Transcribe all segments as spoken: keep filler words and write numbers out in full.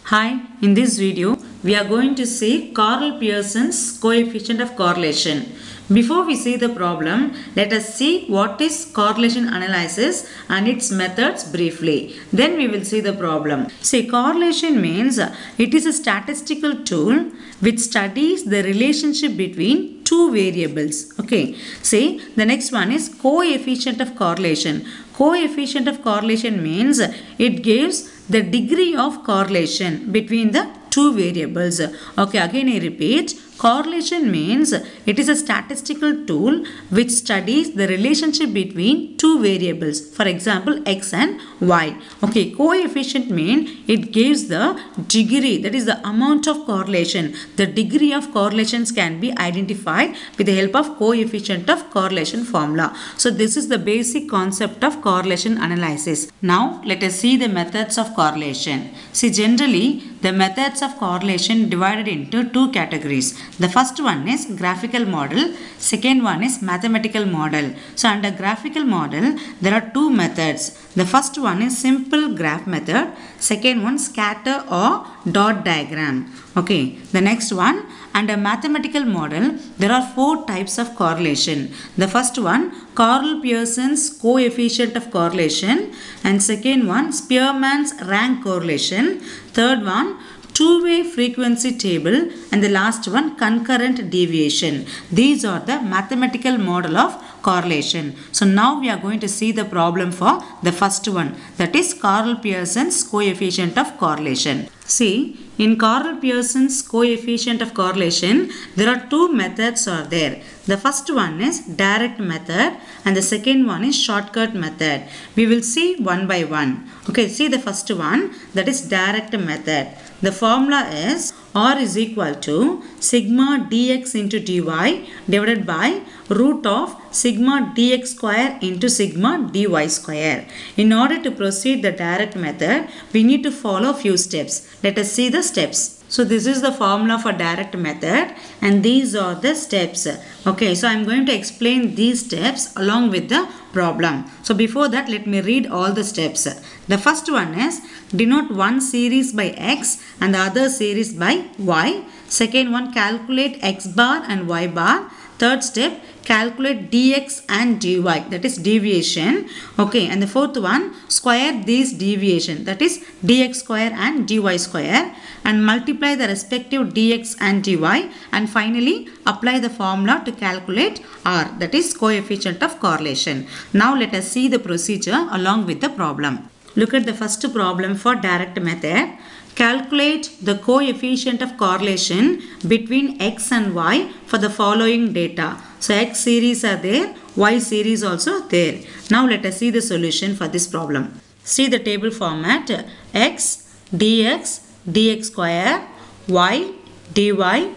Hi, in this video we are going to see Karl Pearson's coefficient of correlation. Before we see the problem, let us see what is correlation analysis and its methods briefly. Then we will see the problem. See, correlation means it is a statistical tool which studies the relationship between two variables. Okay. See, the next one is coefficient of correlation. Coefficient of correlation means it gives the degree of correlation between the two variables. Okay, again I repeat. Correlation means it is a statistical tool which studies the relationship between two variables. For example, x and y. Okay, coefficient means it gives the degree, that is the amount of correlation. The degree of correlations can be identified with the help of coefficient of correlation formula. So this is the basic concept of correlation analysis. Now let us see the methods of correlation. See, generally the methods of correlation divided into two categories. The first one is graphical model, second one is mathematical model. So under graphical model, there are two methods. The first one is simple graph method, second one scatter or dot diagram. Okay, the next one, under mathematical model, there are four types of correlation. The first one, Karl Pearson's coefficient of correlation, and second one, Spearman's rank correlation, third one, two-way frequency table, and the last one, concurrent deviation. These are the mathematical model of correlation. So now we are going to see the problem for the first one, that is Karl Pearson's coefficient of correlation. See, in Karl Pearson's coefficient of correlation, there are two methods are there. The first one is direct method and the second one is shortcut method. We will see one by one. Okay, see the first one, that is direct method. The formula is R is equal to sigma dx into dy divided by root of sigma dx square into sigma dy square. In order to proceed the direct method, we need to follow few steps. Let us see the steps. So this is the formula for direct method and these are the steps. Okay, so I am going to explain these steps along with the problem. So before that, let me read all the steps. The first one is denote one series by x and the other series by y. Second one, calculate x bar and y bar. Third step, calculate dx and dy, that is deviation. Okay, and the fourth one, square these deviation, that is dx square and dy square, and multiply the respective dx and dy, and finally apply the formula to calculate R, that is coefficient of correlation. Now let us see the procedure along with the problem. Look at the first problem for direct method. Calculate the coefficient of correlation between x and y for the following data. So x series are there, y series also there. Now let us see the solution for this problem. See the table format: x, dx, dx square, y, dy,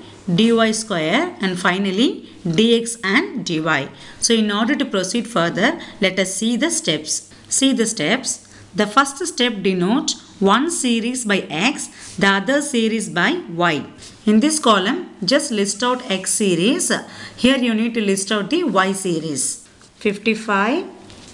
dy square, and finally dx and dy. So in order to proceed further, let us see the steps. See the steps. The first step denotes one series by x, the other series by y. In this column, just list out x series. Here you need to list out the y series. fifty-five,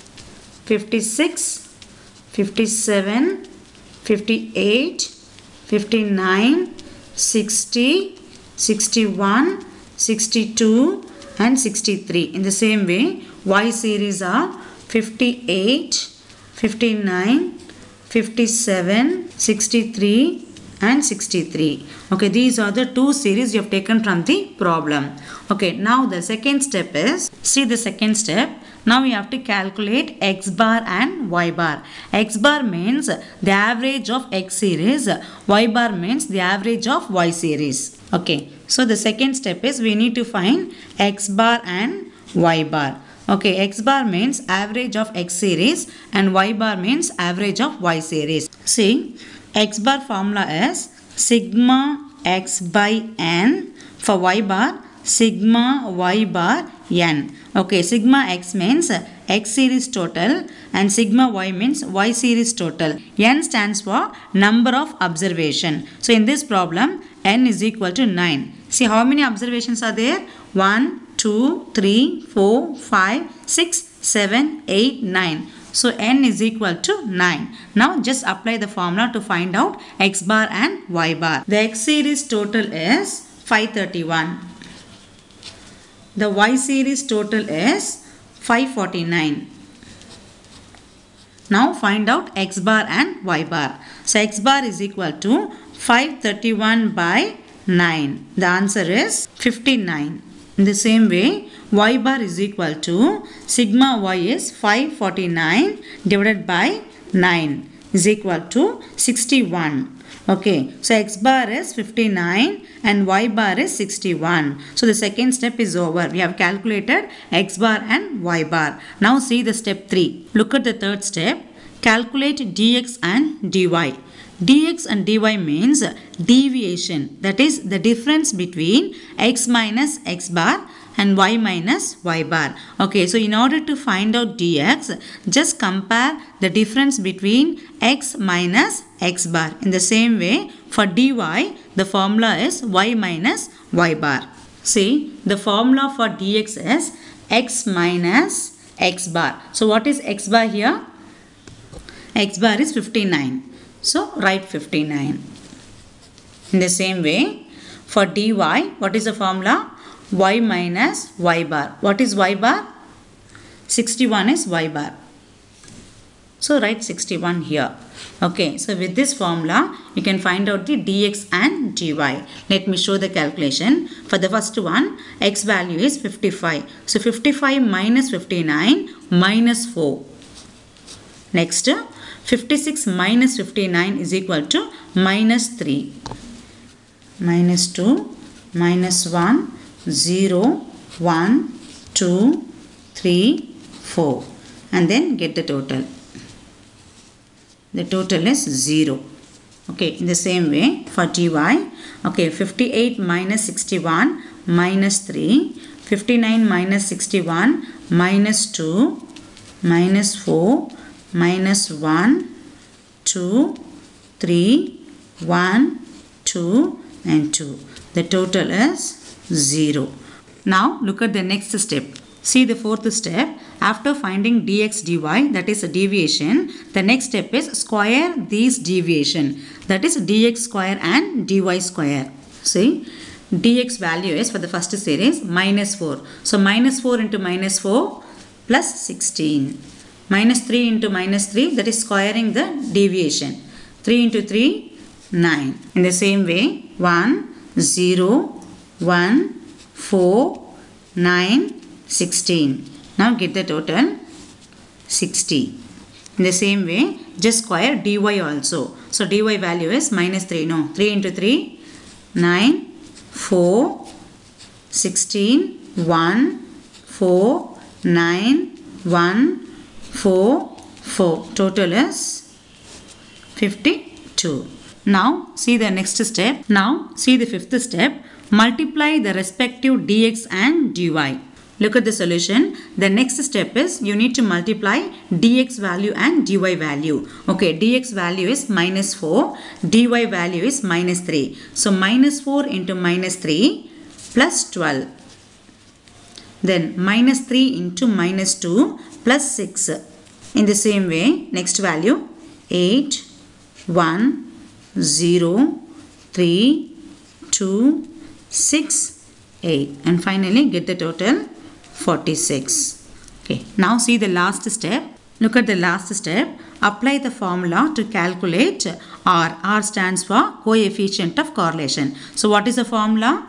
fifty-six, fifty-seven, fifty-eight, fifty-nine, sixty, sixty-one, sixty-two and sixty-three. In the same way, y series are fifty-eight, fifty-nine, fifty-seven, sixty-three and sixty-three. Okay, these are the two series you have taken from the problem. Okay, now the second step is, see the second step. Now we have to calculate x bar and y bar. X bar means the average of x series, y bar means the average of y series. Okay, so the second step is we need to find x bar and y bar. Okay, x bar means average of x series and y bar means average of y series. See, x bar formula is sigma x by n. For y bar, sigma y bar n. Okay, sigma x means x series total and sigma y means y series total. N stands for number of observation. So in this problem, n is equal to nine. See how many observations are there? one, two, three, four, five, six, seven, eight, nine. So n is equal to nine. Now just apply the formula to find out x bar and y bar. The x series total is five thirty-one. The y series total is five forty-nine. Now find out x bar and y bar. So x bar is equal to five thirty-one by nine. The answer is fifty-nine. In the same way, y bar is equal to sigma y is five forty-nine divided by nine is equal to sixty-one. Okay, so x bar is fifty-nine and y bar is sixty-one. So the second step is over. We have calculated x bar and y bar. Now see the step three. Look at the third step. Calculate dx and dy. Dx and dy means deviation. That is the difference between x minus x bar and y minus y bar. Okay, so in order to find out dx, just compare the difference between x minus x bar. In the same way, for dy, the formula is y minus y bar. See, the formula for dx is x minus x bar. So what is x bar here? X bar is fifty-nine. So write fifty-nine. In the same way, for dy, what is the formula? Y minus y bar. What is y bar? sixty-one is y bar. So write sixty-one here. Okay, so with this formula, you can find out the dx and dy. Let me show the calculation. For the first one, x value is fifty-five. So fifty-five minus fifty-nine minus four. Next, fifty-six minus fifty-nine is equal to minus three. Minus two, minus one, zero, one, two, three, four. And then get the total. The total is zero. Okay, in the same way for dy, okay, fifty-eight minus sixty-one minus three, fifty-nine minus sixty-one minus two, minus four, minus one, two, three, one, two and two. The total is zero. Now look at the next step. See the fourth step. After finding dx dy, that is a deviation, the next step is square these deviation. That is dx square and dy square. See, dx value is for the first series minus four. So minus four into minus four plus sixteen. Minus three into minus three, that is squaring the deviation. three into three, nine. In the same way, one, zero, one, four, nine, sixteen. Now get the total, sixty. In the same way, just square dy also. So dy value is minus three. No, three into three, nine, four, sixteen, one, four, nine, one, four, four. Total is fifty-two. Now see the next step. Now see the fifth step. Multiply the respective dx and dy. Look at the solution. The next step is you need to multiply dx value and dy value. Okay, dx value is minus four, dy value is minus three. So minus four into minus three plus twelve. Then minus three into minus two plus six. In the same way, next value eight, one, zero, three, two, six, eight. And finally get the total forty-six. Okay, now see the last step. Look at the last step. Apply the formula to calculate R. R stands for coefficient of correlation. So what is the formula?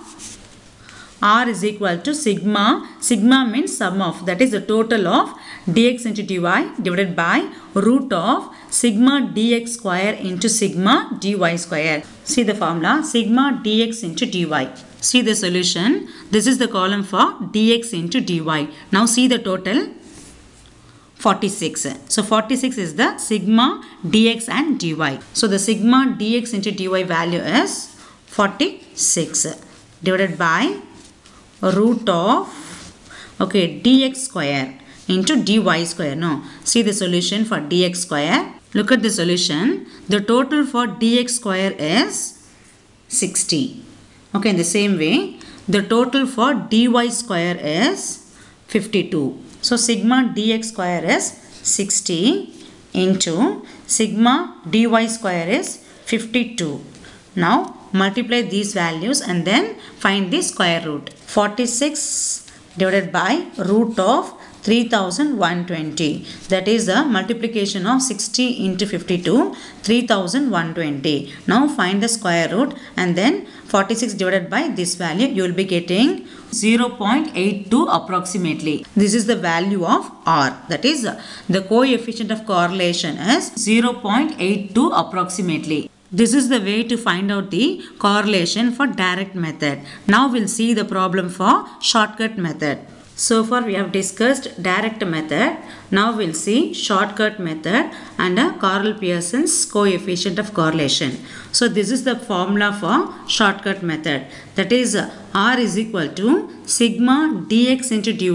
R is equal to sigma. Sigma means sum of, that is the total of dx into dy divided by root of sigma dx square into sigma dy square. See the formula, sigma dx into dy. See the solution. This is the column for dx into dy. Now see the total, forty-six. So forty-six is the sigma dx and dy. So the sigma dx into dy value is forty-six divided by root of, okay, dx square into dy square. No, see the solution for dx square. Look at the solution. The total for dx square is sixty. Okay, in the same way, the total for dy square is fifty-two. So sigma dx square is sixty into sigma dy square is fifty-two. Now multiply these values and then find the square root. forty-six divided by root of three thousand one hundred twenty. That is the multiplication of sixty into fifty-two, three thousand one hundred twenty. Now find the square root and then forty-six divided by this value, you will be getting zero point eight two approximately. This is the value of R. That is the coefficient of correlation is zero point eight two approximately. This is the way to find out the correlation for direct method. Now we'll see the problem for shortcut method. So far we have discussed direct method. Now we'll see shortcut method and a Karl Pearson's coefficient of correlation. So this is the formula for shortcut method. That is R is equal to sigma dx into dy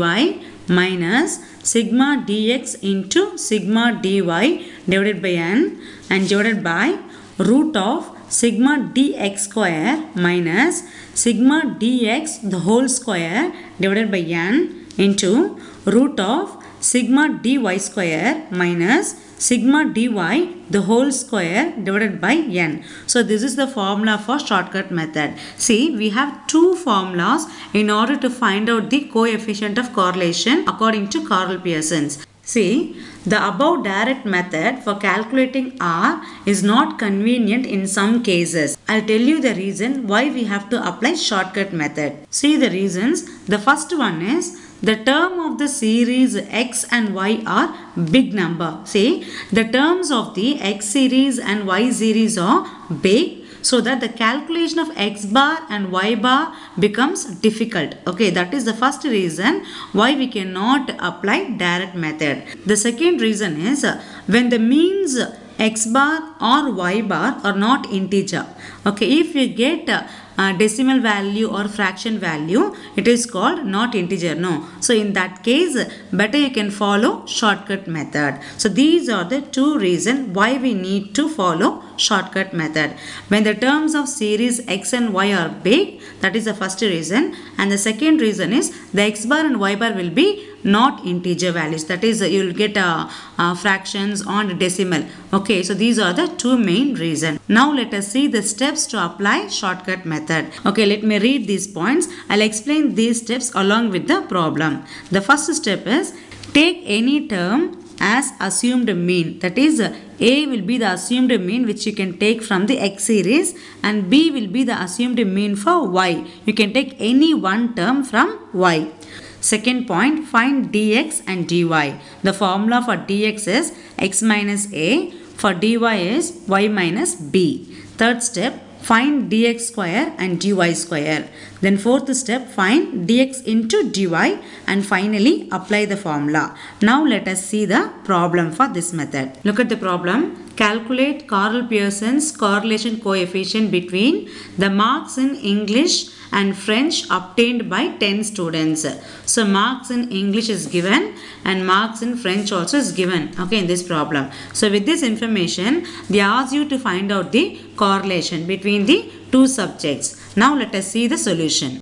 minus sigma dx into sigma dy divided by n and divided by root of sigma dx square minus sigma dx the whole square divided by n into root of sigma dy square minus sigma dy the whole square divided by n. So this is the formula for shortcut method. See, we have two formulas in order to find out the coefficient of correlation according to Karl Pearson's. See, the above direct method for calculating R is not convenient in some cases. I'll tell you the reason why we have to apply shortcut method. See the reasons. The first one is the term of the series x and y are big number. See, the terms of the x series and y series are big, so that the calculation of x bar and y bar becomes difficult. Okay, that is the first reason why we cannot apply direct method. The second reason is uh, when the means x bar or y bar are not integer. Okay, if you get uh, uh, decimal value or fraction value, it is called not integer. No. So in that case, better you can follow shortcut method. So these are the two reasons why we need to follow shortcut method. When the terms of series x and y are big, that is the first reason, and the second reason is the x bar and y bar will be not integer values. That is, you will get uh, uh, fractions on decimal. Okay, so these are the two main reasons. Now let us see the steps to apply shortcut method. Okay, let me read these points. I'll explain these steps along with the problem. The first step is take any term as assumed mean. That is, A will be the assumed mean which you can take from the x series, and B will be the assumed mean for y. You can take any one term from y. Second point, find dx and dy. The formula for dx is x minus a, for dy is y minus b. Third step, find dx square and dy square. Then fourth step, find dx into dy, and finally apply the formula. Now let us see the problem for this method. Look at the problem. Calculate Karl Pearson's correlation coefficient between the marks in English and French obtained by ten students. So marks in English is given and marks in French also is given, okay, in this problem. So with this information, they ask you to find out the correlation between the two subjects. Now let us see the solution.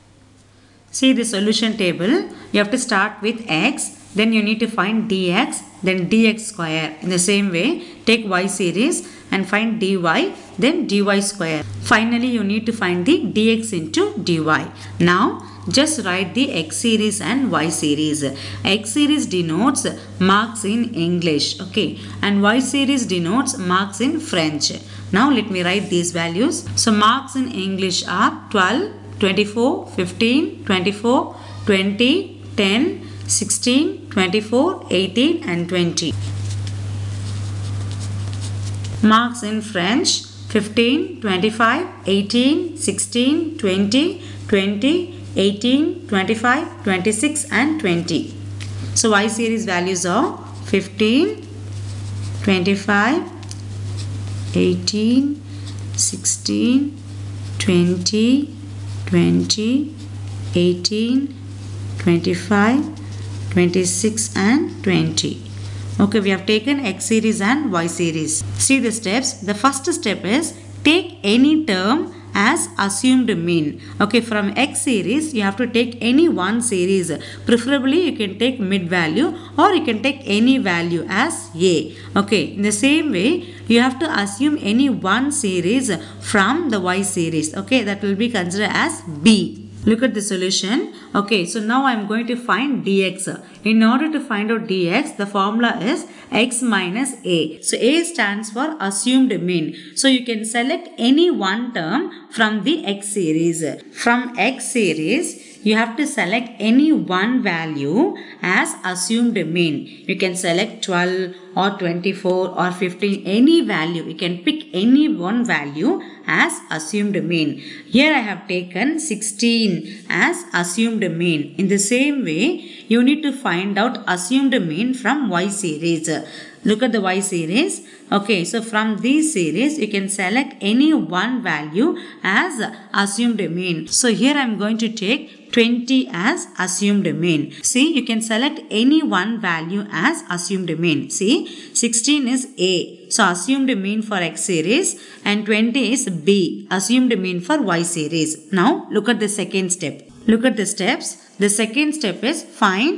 See the solution table. You have to start with x, then you need to find dx, then dx square. In the same way, take y series and find dy, then dy square. Finally, you need to find the dx into dy. Now, just write the x series and y series. X series denotes marks in English, okay, and y series denotes marks in French. Now, let me write these values. So, marks in English are twelve, twenty-four, fifteen, twenty-four, twenty, ten, sixteen, twenty-four, eighteen and twenty. Marks in French, fifteen, twenty-five, eighteen, sixteen, twenty, twenty, eighteen, twenty-five, twenty-six and twenty. So y series values are fifteen, twenty-five, eighteen, sixteen, twenty, twenty, eighteen, twenty-five, twenty-six and twenty. Okay, we have taken x series and y series. See the steps. The first step is take any term as assumed mean. Okay, from X series, you have to take any one series. Preferably, you can take mid value or you can take any value as A. Okay, in the same way, you have to assume any one series from the Y series. Okay, that will be considered as B. Look at the solution. Okay, so now I am going to find dx. In order to find out dx, the formula is x minus a. So a stands for assumed mean. So you can select any one term from the x series. From x series, you have to select any one value as assumed mean. You can select twelve or twenty-four or fifteen, any value. You can pick any one value as assumed mean. Here I have taken sixteen as assumed mean. In the same way, you need to find out assumed mean from Y series. Look at the Y series. Okay, so from this series, you can select any one value as assumed mean. So here I am going to take twenty as assumed mean. See, you can select any one value as assumed mean. See, sixteen is A. So assumed mean for X series and twenty is B. Assumed mean for Y series. Now look at the second step. Look at the steps. The second step is find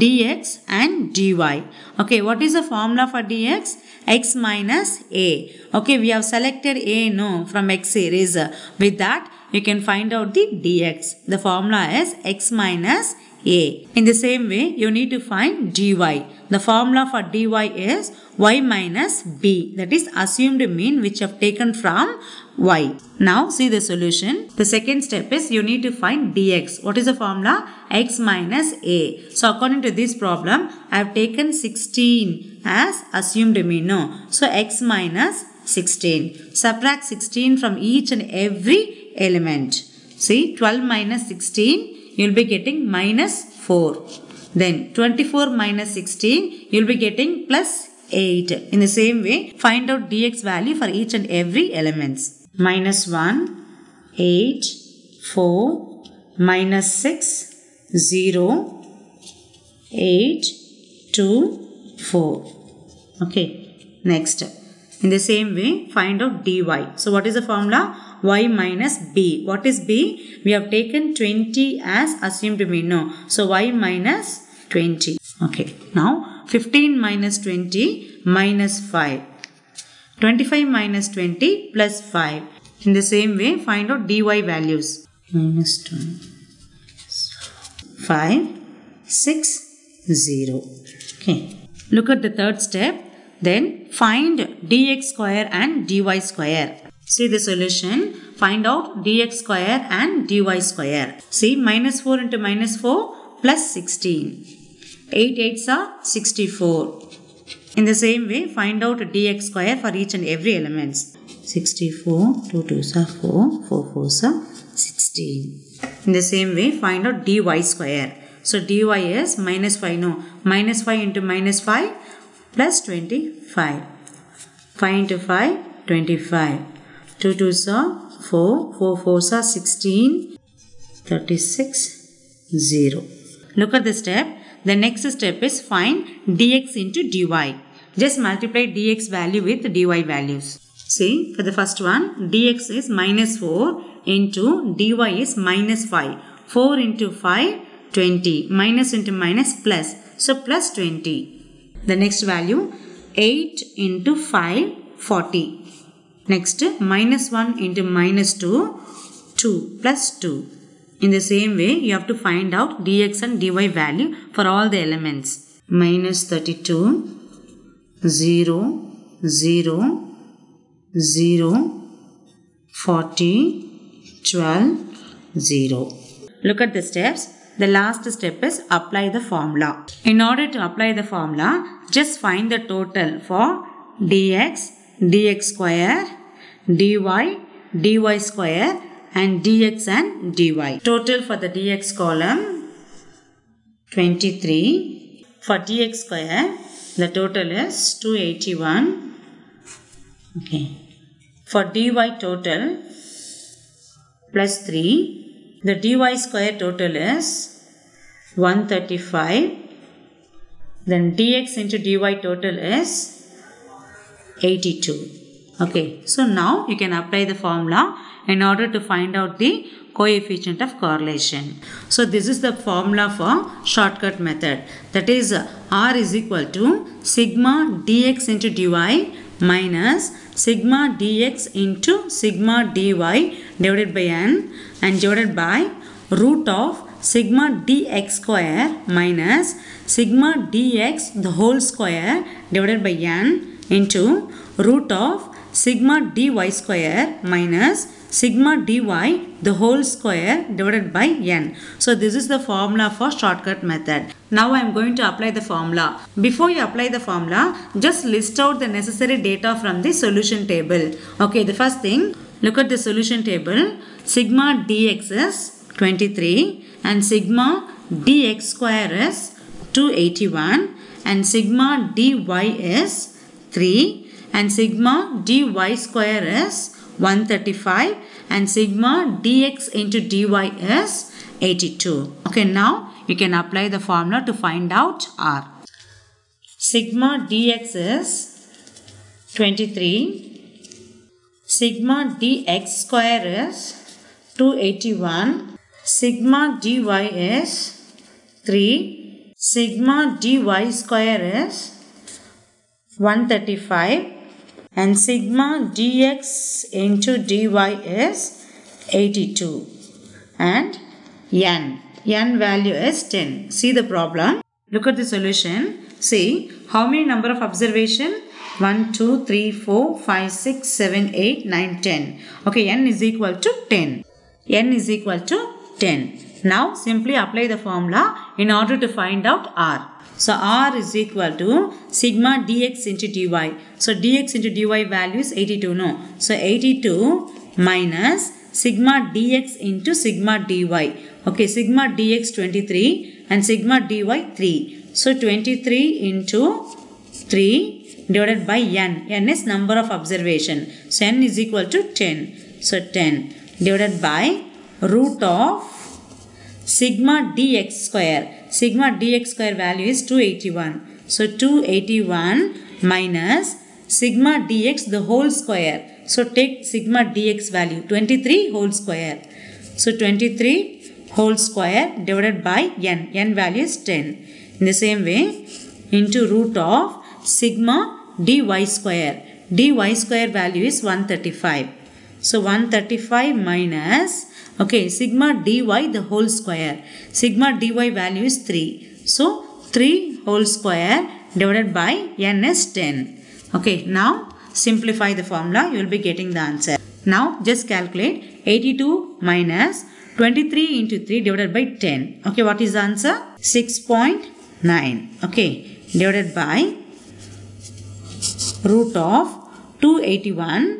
dx and dy. Okay, what is the formula for dx? X minus a. Okay, we have selected a no from X series. With that, you can find out the dx. The formula is x minus a. In the same way, you need to find dy. The formula for dy is y minus b. That is assumed mean which you have taken from y. Now see the solution. The second step is you need to find dx. What is the formula? X minus a. So according to this problem, I have taken sixteen as assumed mean. No. So x minus sixteen. Subtract sixteen from each and every element. See, twelve minus sixteen, you will be getting minus four. Then twenty-four minus sixteen, you will be getting plus eight. In the same way, find out dx value for each and every elements. Minus one, eight, four, minus six, zero, eight, two, four. Okay, next. In the same way, find out dy. So what is the formula? Y minus b. What is b? We have taken twenty as assumed mean. No. So y minus twenty. Okay. Now fifteen minus twenty minus five. twenty-five minus twenty plus five. In the same way, find out dy values. Minus twenty. five, six, zero. Okay. Look at the third step. Then find dx square and dy square. See the solution. Find out dx square and dy square. See, minus four into minus four plus sixteen. eight eights are sixty-four. In the same way, find out dx square for each and every elements. sixty-four, two twos are four, four fours are sixteen. In the same way, find out dy square. So dy is minus five. No, minus five into minus five plus twenty-five. five into five, twenty-five. two twos are four, four fours are sixteen, thirty-six, zero. Look at the step. The next step is find dx into dy. Just multiply dx value with dy values. See, for the first one, dx is minus four into dy is minus five. four into five, twenty. Minus into minus plus. So plus twenty. The next value, eight into five, forty. Next, minus one into minus two, two plus two. In the same way, you have to find out dx and dy value for all the elements. Minus thirty-two, zero, zero, zero, forty, twelve, zero. Look at the steps. The last step is apply the formula. In order to apply the formula, just find the total for dx, dx square, dy, dy square and dx and dy. Total for the dx column twenty-three. For dx square, the total is two hundred eighty-one. Okay. For dy total plus three. The dy square total is one hundred thirty-five. Then dx into dy total is eighty-two. Okay. So now you can apply the formula. in order to find out the coefficient of correlation. So this is the formula for shortcut method. That is R is equal to sigma dx into dy minus sigma dx into sigma dy divided by n and divided by root of sigma dx square minus sigma dx the whole square divided by n into root of sigma dy square minus sigma dy the whole square divided by n. So this is the formula for shortcut method. Now I am going to apply the formula. Before you apply the formula, just list out the necessary data from the solution table. Okay, the first thing, look at the solution table. Sigma dx is twenty-three and sigma dx square is two hundred eighty-one and sigma dy is three and sigma dy square is one hundred thirty-five and sigma dx into dy is eighty-two. Okay, now you can apply the formula to find out R. Sigma dx is twenty-three, sigma dx square is two hundred eighty-one, sigma dy is three, sigma dy square is one hundred thirty-five and sigma dx into dy is eighty-two and n. n value is ten. See the problem. Look at the solution. See how many number of observation? one, two, three, four, five, six, seven, eight, nine, ten. Okay, n is equal to ten. n is equal to ten. Now simply apply the formula in order to find out R. So R is equal to sigma dx into dy. So dx into dy value is eighty-two. No. So eighty-two minus sigma dx into sigma dy. Okay, sigma dx twenty-three and sigma dy three. So twenty-three into three divided by n. n is number of observation. So n is equal to ten. So ten divided by root of sigma dx square. Sigma dx square value is two hundred eighty-one. So two hundred eighty-one minus sigma dx the whole square. So take sigma dx value twenty-three whole square. So twenty-three whole square divided by n. n value is ten. In the same way into root of sigma dy square. dy square value is one hundred thirty-five. So one hundred thirty-five minus okay, sigma dy the whole square. Sigma dy value is three. So three whole square divided by n is ten. Okay, now simplify the formula. You will be getting the answer. Now just calculate eighty-two minus twenty-three into three divided by ten. Okay, what is the answer? six point nine. Okay, divided by root of two hundred eighty-one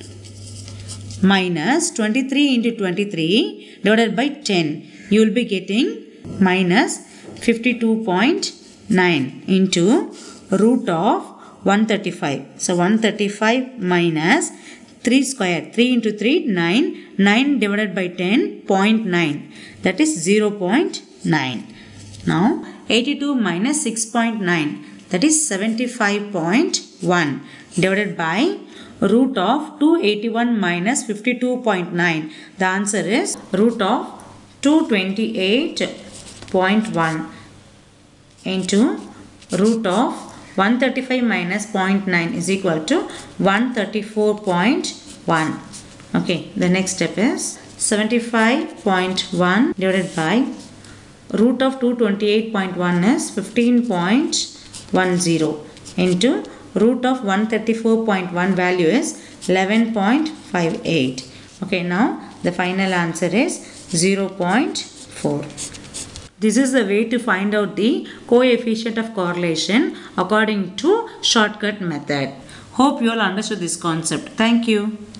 minus twenty-three into twenty-three divided by ten. You will be getting minus fifty-two point nine into root of one hundred thirty-five. So one hundred thirty-five minus three square. three into three, nine. nine divided by ten, zero point nine. That is zero point nine. Now eighty-two minus six point nine. That is seventy-five point one divided by root of two hundred eighty-one minus fifty-two point nine. The answer is root of two hundred twenty-eight point one into root of one hundred thirty-five minus zero point nine is equal to one hundred thirty-four point one. Okay, the next step is seventy-five point one divided by root of two hundred twenty-eight point one is fifteen point one zero into root of one hundred thirty-four point one value is eleven point five eight. Okay, now the final answer is zero point four. This is the way to find out the coefficient of correlation according to shortcut method. Hope you all understood this concept. Thank you.